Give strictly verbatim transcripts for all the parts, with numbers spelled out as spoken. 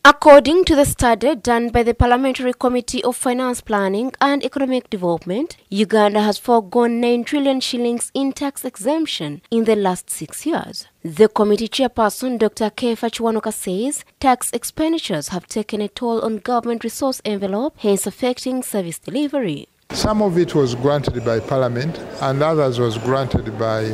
According to the study done by the Parliamentary Committee of Finance Planning and Economic Development, Uganda has foregone nine trillion shillings in tax exemption in the last six years. The committee chairperson, Doctor Kefa Chiwanuka, says tax expenditures have taken a toll on government resource envelope, hence affecting service delivery. Some of it was granted by Parliament and others was granted by,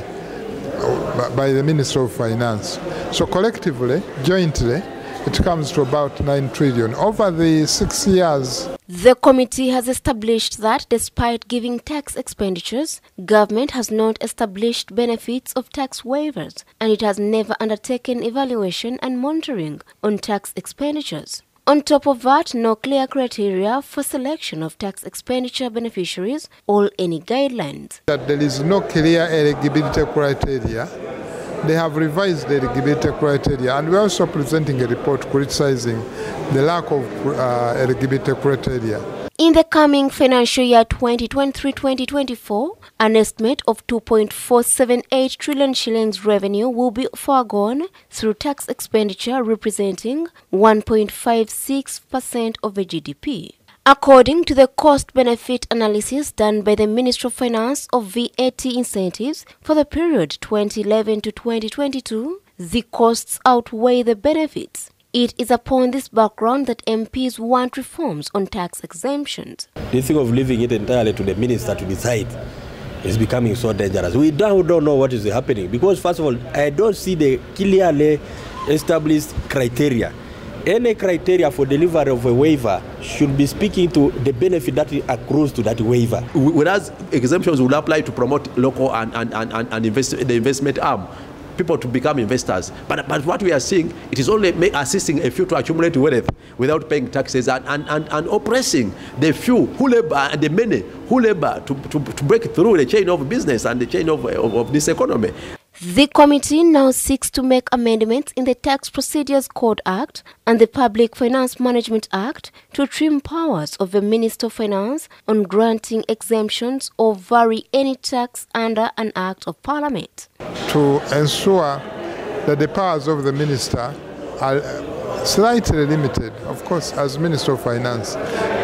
by the Minister of Finance. So collectively, jointly, it comes to about nine trillion over the six years. The committee has established that despite giving tax expenditures, government has not established benefits of tax waivers, and it has never undertaken evaluation and monitoring on tax expenditures. On top of that, no clear criteria for selection of tax expenditure beneficiaries or any guidelines. That there is no clear eligibility criteria. They have revised the eligibility criteria, and we're also presenting a report criticizing the lack of uh, eligibility criteria. In the coming financial year twenty twenty-three twenty twenty-four, an estimate of two point four seven eight trillion shillings revenue will be foregone through tax expenditure, representing one point five six percent of the G D P. According to the cost-benefit analysis done by the Ministry of Finance of V A T incentives for the period twenty eleven to twenty twenty-two, the costs outweigh the benefits. It is upon this background that M Ps want reforms on tax exemptions. The thing of leaving it entirely to the minister to decide is becoming so dangerous. We don't, don't know what is happening because, first of all, I don't see the clearly established criteria. Any criteria for delivery of a waiver should be speaking to the benefit that accrues to that waiver. Whereas exemptions will apply to promote local and, and, and, and invest, the investment arm, people to become investors. But, but what we are seeing, it is only assisting a few to accumulate wealth without paying taxes and, and, and, and oppressing the few who labor and the many who labor to, to, to break through the chain of business and the chain of, of, of this economy. The committee now seeks to make amendments in the Tax Procedures Code Act and the Public Finance Management Act to trim powers of the Minister of Finance on granting exemptions or vary any tax under an Act of Parliament. To ensure that the powers of the Minister are slightly limited, of course, as Minister of Finance,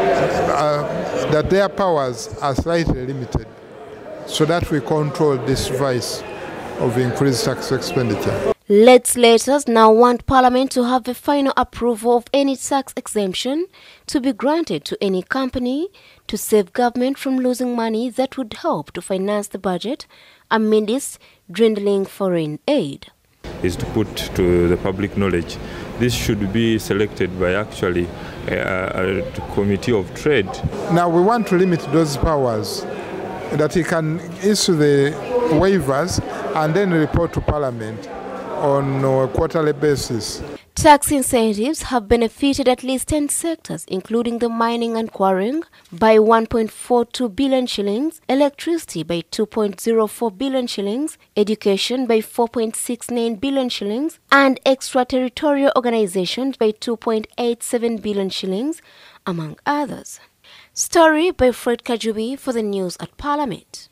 uh, that their powers are slightly limited so that we control this vice of increased tax expenditure. Legislators now want Parliament to have the final approval of any tax exemption to be granted to any company to save government from losing money that would help to finance the budget amidst dwindling foreign aid. Is to put to the public knowledge. This should be selected by actually a, a committee of trade. Now we want to limit those powers that he can issue the waivers and then report to Parliament on a quarterly basis. Tax incentives have benefited at least ten sectors, including the mining and quarrying, by one point four two billion shillings, electricity by two point zero four billion shillings, education by four point six nine billion shillings, and extraterritorial organizations by two point eight seven billion shillings, among others. Story by Fred Kajubi for the news at Parliament.